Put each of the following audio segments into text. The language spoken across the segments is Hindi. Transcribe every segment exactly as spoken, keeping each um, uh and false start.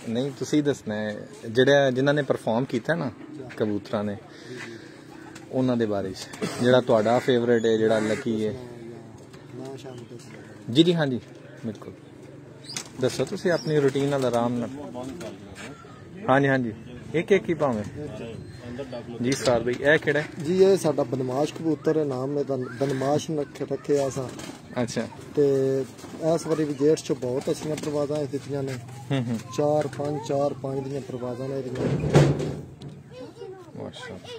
नहीं तुसी दसना है जेड़ा जिन्हां ने परफॉर्म किया ना कबूतरां ने उन्हां दे बारे च जेड़ा तुहाडा फेवरेट है जेड़ा लकी है। जी जी हाँ जी बिल्कुल दसो तुसी अपनी रूटीन नाल आराम नाल। हाँ जी हाँ जी एक एक ही भावें जी सर भाई ए केड़ा जी ये साडा बदमाश कबूतर है नाम है बदमाश रखे असा। अच्छा ते इस बारी भी जेठ च बहुत अच्छी परवाज़ां दित्तियां ने चार पांच चार पांच दियां परवाज़ां ने माशाअल्लाह।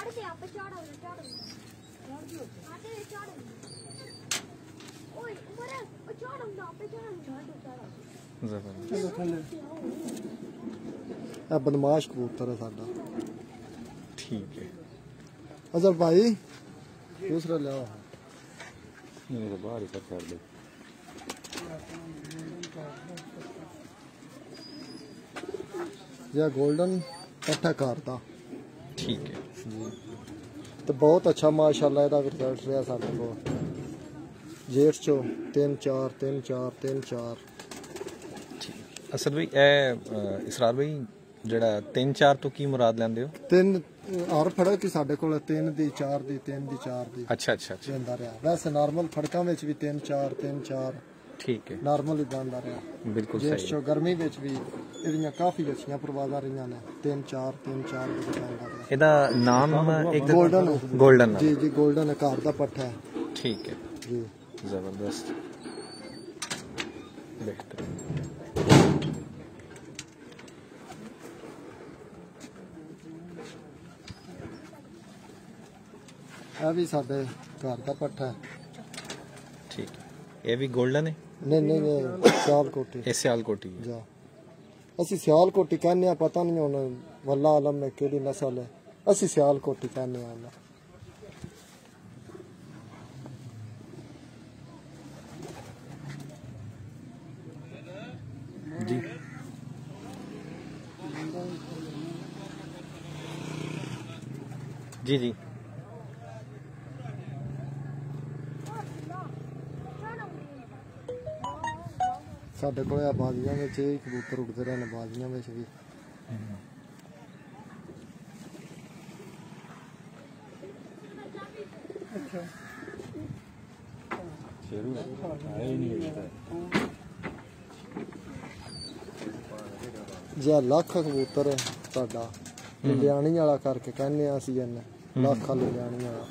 बदमाश कबूतर है साडा। ठीक है अजहर भाई दूसरा लिया बाहर ही कर दे। यह गोल्डन पट्ठा कारता। ठीक है तो बहुत अच्छा माशाल्लाह ਇਹਦਾ रिजल्ट रहा साडे को जेठ चो तीन चार तीन चार तीन चार। असद भाई ए इसरार भाई ਜਿਹੜਾ तीन चार तो की मुराद ਲੈਂਦੇ ਹੋ? तीन हर फड़क ਸਾਡੇ ਕੋਲ तीन ਦੀ चार ਦੀ तीन ਦੀ चार ਦੀ। अच्छा अच्छा अच्छा ਜਾਂਦਾ ਰਿਹਾ ਵੈਸੇ ਨਾਰਮਲ ਫੜਕਾਂ ਵਿੱਚ ਵੀ तीन चार तीन चार ठीक है ਨਾਰਮਲ ਹੀ ਬੰਦਾ ਰਿਹਾ। बिल्कुल जेठ सही चो गर्मी ਵਿੱਚ ਵੀ ਇਹਦੀਆਂ ਕਾਫੀ ਅੱਛੀਆਂ ਪ੍ਰਵਾਜ਼ਾਂ ਰਹੀਆਂ ਨੇ तीन चार तीन चार ਦੀ ਬੰਦਾ ਰਿਹਾ। ਇਹਦਾ ਨਾਮ ਇੱਕ गोल्डन गोल्डन जी जी गोल्डन ਘਰ ਦਾ ਪੱਠਾ है। ठीक है जी जबरदस्त बेहतरीन। ਇਹ ਵੀ ਸਾਡੇ ਘਰ ਦਾ ਪੱਠਾ ਹੈ। ठीक है ये भी गोल्डन है? नहीं नहीं नहीं सियाल कोटी ये सियाल कोटी है। जा ਅਸੀਂ ਸਿਆਲ ਕੋਟੀ ਕਹਿੰਦੇ ਆ ਪਤਾ ਨਹੀਂ ਹੁਣ ਵੱਲਾ ਆਲਮ ਨੇ ਕਿਹੜੀ ਨਸਲ ਹੈ ਅਸੀਂ ਸਿਆਲ ਕੋਟੀ ਕਹਿੰਦੇ ਆ। जी जी जी ਸਾਡੇ ਕੋਲ ਆ ਬਾਜ਼ੀਆਂ ਵਿੱਚ ਇਹ ਕਬੂਤਰ ਉੱਡਦੇ ਰਹੇ ਨੇ ਬਾਜ਼ੀਆਂ ਵਿੱਚ ਵੀ। ਅੱਛਾ ਸ਼ੇਰੂ ਆਏ ਨਹੀਂ ਜੇ ਲੱਖ ਕਬੂਤਰ ਹੈ ਸਾਡਾ ਲਿਆਣੀ ਵਾਲਾ ਕਰਕੇ ਕਹਿੰਦੇ ਆ ਅਸੀਂ ਇਹਨੇ ਲੱਖ ਲਿਆਣੀ ਵਾਲਾ।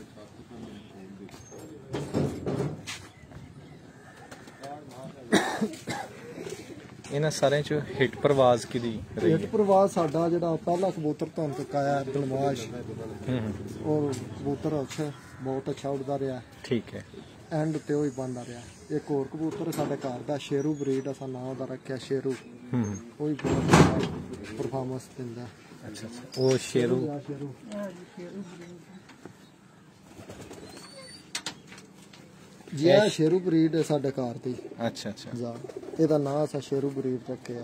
ਇਹਨਾਂ ਸਾਰਿਆਂ ਚ ਹਿੱਟ ਪ੍ਰਵਾਜ਼ ਕਿਦੀ ਰਹੀ ਹਿੱਟ ਪ੍ਰਵਾਜ਼ ਸਾਡਾ ਜਿਹੜਾ ਪਹਿਲਾ ਕਬੂਤਰ ਤੁਹਾਨੂੰ ਤੱਕ ਆਇਆ ਬਲਮਾਸ਼ और कबूतर अच्छा बहुत अच्छा उड़ता रहा। ठीक है एंड ते ही बनता रहा। एक और कबूतर साढ़े घर का शेरू ब्रीड असा नाम दा रखा शेरू वो भी बहुत परफॉर्मेंस दिंदा। अच्छा अच्छा वो शेरू शेरू जी है शेरू ब्रीड है साढ़े घर दी। अच्छा अच्छा जा ਇਹਦਾ नाम असा शेरू ब्रीड रखे।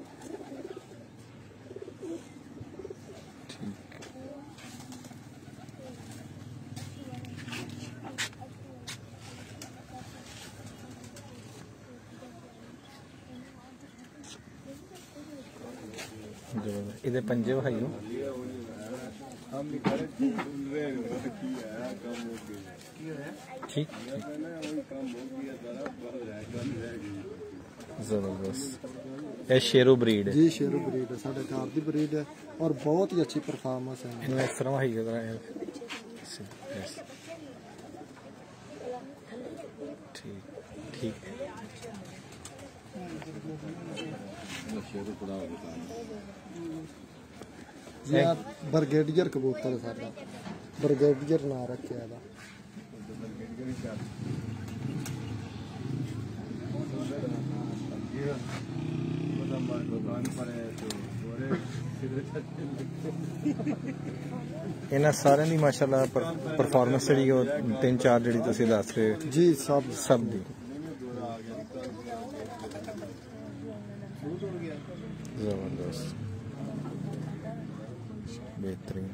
इधर पंजे भाइयों ठीक जबरदस्त ये शेरू ब्रीड है जी शेरू ब्रीड है साढ़े घर की ब्रीड है और बहुत ही अच्छी परफॉर्मेंस है। इस तरह भाई ठीक ठीक है जी ब्रिगेडियर कबूतर साडा ब्रिगेडियर ना रखे है। इन्हां सारिਆਂ ਦੀ माशाअल्लाह परफॉर्मेंस ਜਿਹੜੀ ਉਹ तीन चार ਜਿਹੜੀ ਤੁਸੀਂ ਦੱਸ ਰਹੇ ਹੋ जी सब सब ਦੀ जबरदस्त बेहतरीन।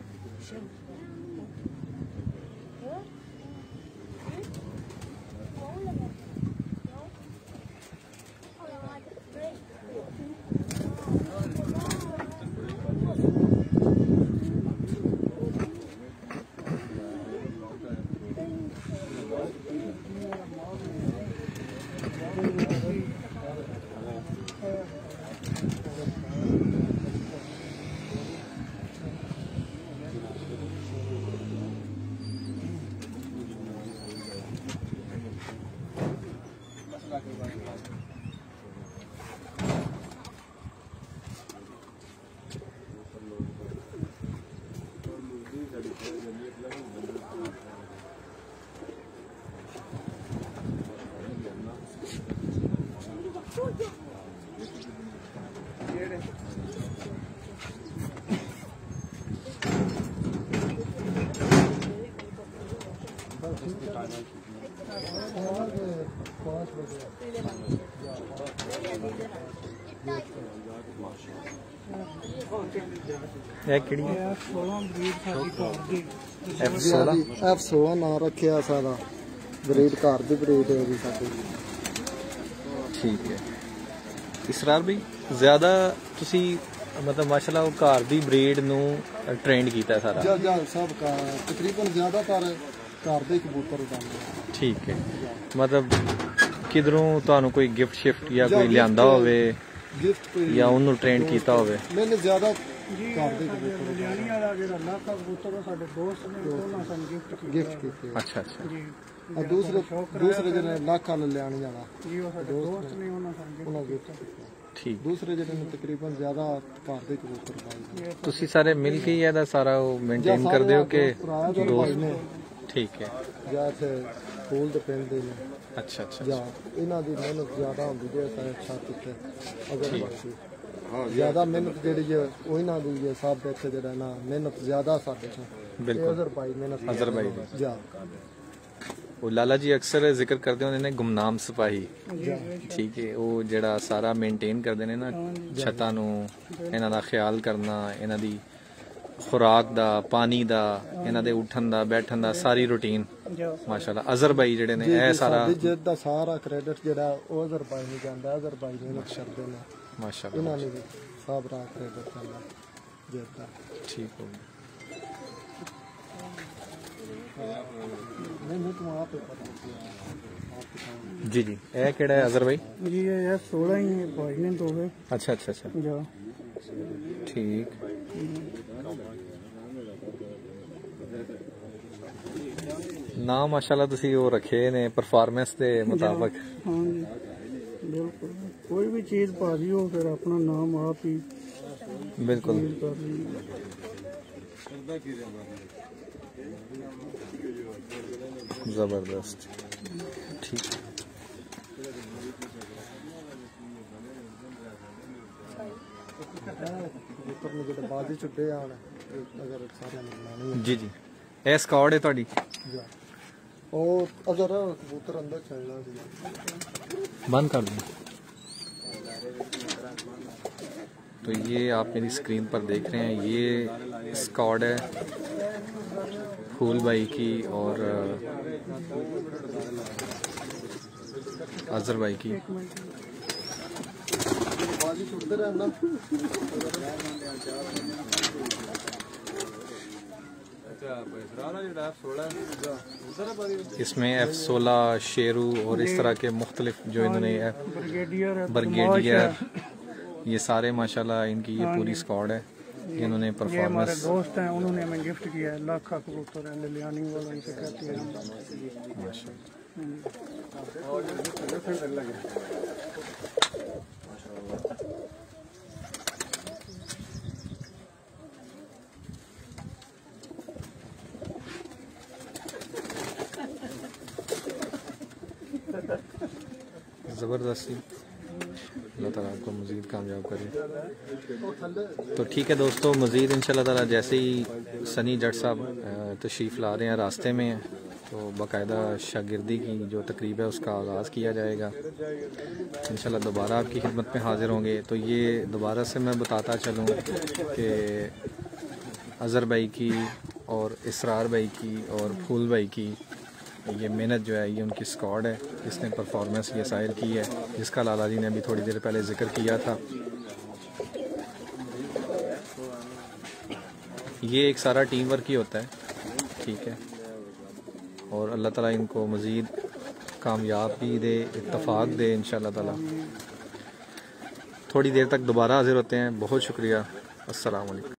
ਇਹ ਕਿਹੜੀ ਐਫ ਸੋਲਾਂ ਐਫ ਸੋਲਾਂ ਨਾਂ ਰੱਖਿਆ ਸਾਡਾ ਬਰੀਡ ਘਰ ਦੀ ਬਰੀਡ ਹੈ ਜੀ ਸਾਡੀ। ਠੀਕ ਹੈ ਇਸਰਾਰ ਭਾਈ, ਜ਼ਿਆਦਾ ਤੁਸੀਂ ਮਤਲਬ ਮਾਸ਼ਾਅੱਲਾ ਉਹ ਘਰ ਦੀ ਬਰੀਡ ਨੂੰ ਟ੍ਰੇਨਡ ਕੀਤਾ ਸਾਰਾ? ਜਾਂ ਜਾਂ ਸਭ ਕਾ ਤਕਰੀਬਨ ਜ਼ਿਆਦਾਤਰ ਘਰ ਦੇ ਕਬੂਤਰ ਉਡਾਉਂਦੇ। ਠੀਕ ਹੈ, ਮਤਲਬ ਕਿਧਰੋਂ ਤੁਹਾਨੂੰ ਕੋਈ ਗਿਫਟ ਸ਼ਿਫਟ ਜਾਂ ਕੋਈ ਲਿਆਂਦਾ ਹੋਵੇ ਗਿਫਟ ਕੋਈ ਜਾਂ ਉਹਨੂੰ ਟ੍ਰੇਨ ਕੀਤਾ ਹੋਵੇ? ਮੈंने ਜ਼ਿਆਦਾ ਘਰ ਦੇ ਕਬੂਤਰ ਲਿਆਣੀ ਵਾਲਾ ਜਿਹੜਾ ਲਾਖਾ ਕਬੂਤਰ ਸਾਡੇ ਦੋਸਤ ਨੇ ਉਹਨਾਂ ਸਾਨੂੰ ਗਿਫਟ ਗਿਫਟ ਕੀਤੇ। ਅੱਛਾ ਅੱਛਾ ਜੀ ਆ ਦੂਸਰੇ ਦੂਸਰੇ ਜਿਹੜੇ ਲੱਖ ਵਾਲੇ ਲਿਆਣੀ ਵਾਲਾ ਜੀ ਉਹ ਸਾਡੇ ਦੋਸਤ ਨੇ ਉਹਨਾਂ ਸਾਨੂੰ ਉਹਨਾਂ ਗਿਫਟ ਕੀਤਾ। ਠੀਕ। ਦੂਸਰੇ ਜਿਹੜੇ ਨੇ ਤਕਰੀਬਨ ਜ਼ਿਆਦਾ ਘਰ ਦੇ ਕਬੂਤਰ ਪਾਏ। ਤੁਸੀਂ ਸਾਰੇ ਮਿਲ ਕੇ ਹੀ ਇਹਦਾ ਸਾਰਾ ਉਹ ਮੇਨਟੇਨ ਕਰਦੇ ਹੋ ਕਿ ਦੋਸਤ? ਨੇ ਠੀਕ ਹੈ। ਜਾਂ ਇੱਥੇ ਫੂਲ ਦੇ ਪੈਂਦੇ ਨੇ ਅੱਛਾ ਅੱਛਾ ਜਾਂ ਇਹਨਾਂ ਦੀ ਮਿਹਨਤ ਜ਼ਿਆਦਾ ਹੁੰਦੀ ਜੇ ਸਾਰੇ ਛੱਤ ਉੱਤੇ ਅਗਰ ਬਾਕੀ ਜ਼ਿਆਦਾ ਮਿਹਨਤ ਜਿਹੜੀ ਹੈ ਉਹ ਇਹਨਾਂ ਦੀ ਹੈ। ਸਭ ਇੱਥੇ ਜਿਹੜਾ ਨਾ ਮਿਹਨਤ ਜ਼ਿਆਦਾ ਸਾਡੇ ਤੋਂ ਬਿਲਕੁਲ ਅਜ਼ਰ ਭਾਈ ਮਿਹਨਤ ਅਜ਼ਰ ਭਾਈ ਦੀ। ਜਾਂ ਉਹ ਲਾਲਾ ਜੀ ਅਕਸਰ ਜ਼ਿਕਰ ਕਰਦੇ ਹੁੰਦੇ ਨੇ ਗੁਮਨਾਮ ਸਿਪਾਹੀ। ਠੀਕ ਹੈ, ਉਹ ਜਿਹੜਾ ਸਾਰਾ ਮੇਨਟੇਨ ਕਰਦੇ ਨੇ ਨਾ ਛੱਤਾਂ ਨੂੰ, ਇਹਨਾਂ ਦਾ ਖਿਆਲ ਕਰਨਾ, ਇਹਨਾਂ ਦੀ ਖੁਰਾਕ ਦਾ, ਪਾਣੀ ਦਾ, ਇਹਨਾਂ ਦੇ ਉੱਠਣ ਦਾ, ਬੈਠਣ ਦਾ, ਸਾਰੀ ਰੂਟੀਨ ਮਾਸ਼ਾਅੱਲਾ ਅਜ਼ਰ ਭਾਈ ਜਿਹੜੇ ਨੇ ਇਹ ਸਾਰਾ ਜਿੱਦ ਦਾ ਸਾਰਾ ਕ੍ਰੈਡਿਟ ਜਿਹੜਾ ਉਹ ਅਜ਼ਰ ਭਾਈ ਨੂੰ ਜਾਂਦਾ। ਅਜ਼ਰ ਭਾਈ ਮਿਹਨਤ ਕਰਦੇ ਨੇ ਮਾਸ਼ਾਅੱਲਾ। ਇਹਨਾਂ ਨੇ ਸਭ ਰਾ ਕ੍ਰੈਡਿਟ ਕਰਨਾ ਜਿੱਦ ਦਾ। ਠੀਕ ਹੋ ਗਿਆ। नहीं तुम आप ही पता जी जी ਇਹ ਕਿਹੜਾ ਹੈ ਅਜ਼ਰ ਭਾਈ? ਜੀ ਇਹ सोलह ही भाई ने दो है। ਅੱਛਾ ਅੱਛਾ ਅੱਛਾ ਜਾ ਠੀਕ। ਨਾ ਮਾਸ਼ਾਅੱਲਾ ਤੁਸੀਂ ਉਹ ਰੱਖੇ ਨੇ ਪਰਫਾਰਮੈਂਸ ਦੇ ਮੁਤਾਬਕ। हाँ जी बिल्कुल, कोई भी चीज भाजी हो फिर अपना नाम आप ही बिल्कुल कर लीजिए। जबरदस्त। ठीक कबूतर ने जो बाजी छुट्टे आने अगर सारे मिलना जी जी ਇਹ ਸਕਾਡ ਹੈ ਤੁਹਾਡੀ? जा और अगर कबूतर अंदर चलना चाहिए बंद कर दूं। तो ये आप मेरी स्क्रीन पर देख रहे हैं, ये स्क्वाड है फूल भाई की और अजहर भाई की। बाजी छुट्टे रहना इसमें एफ सोलह शेरू और इस तरह के मुख्तलिफ जो इन्होंने ब्रिगेडियर है, ब्रिगेडियर, ये सारे माशाल्लाह इनकी ये पूरी स्क्वाड है। इन्होंने ये हमारे परफॉर्मेंस दोस्त हैं, उन्होंने हमें गिफ्ट किया है लाखा कबूतर है, लिलियानी वाला इसे कहते हैं। ज़बरदस्ती। अल्लाह ताला आपको मज़ीद कामयाब करे। तो ठीक है दोस्तों, मज़ीद इंशाल्लाह ताला जैसे ही सनी जट साहब तशरीफ़ ला रहे हैं, रास्ते में हैं, तो बाकायदा शागिर्दी की जो तकरीब है उसका आगाज़ किया जाएगा। इंशाल्लाह दोबारा आपकी खिदमत में हाज़िर होंगे। तो ये दोबारा से मैं बताता चलूँ कि अज़हर भाई की और इसरार भाई की और फूल भाई की ये मेहनत जो है ये उनकी स्क्वाड है, जिसने परफॉर्मेंस ये ज़ाहिर की है, जिसका लाला जी ने अभी थोड़ी देर पहले जिक्र किया था। ये एक सारा टीम वर्क ही होता है। ठीक है, और अल्लाह ताला इनको मज़ीद कामयाबी दे, इत्तफाक दे इंशाअल्लाह ताला। थोड़ी देर तक दोबारा हाजिर होते हैं। बहुत शुक्रिया। अस्सलाम वालेकुम।